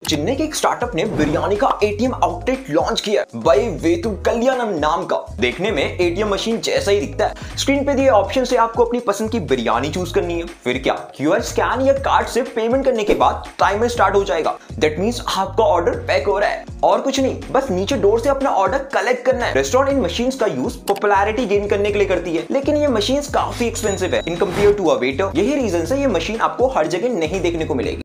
चेन्नई के एक स्टार्टअप ने बिरयानी का एटीएम आउटलेट लॉन्च किया बाई वेतु कल्याणम नाम का। देखने में एटीएम मशीन जैसा ही दिखता है। स्क्रीन पे दिए ऑप्शन से आपको अपनी पसंद की बिरयानी चूज करनी है। फिर क्या, क्यूआर स्कैन या कार्ड से पेमेंट करने के बाद टाइमर स्टार्ट हो जाएगा। दैट मींस आपका ऑर्डर पैक हो रहा है। और कुछ नहीं, बस नीचे डोर से अपना ऑर्डर कलेक्ट करना है। रेस्टोरेंट इन मशीन्स का यूज पॉपुलैरिटी गेन करने के लिए करती है, लेकिन ये मशीन्स काफी एक्सपेंसिव है in compare to a waiter. यही रीजन है ये मशीन आपको हर जगह नहीं देखने को मिलेगी।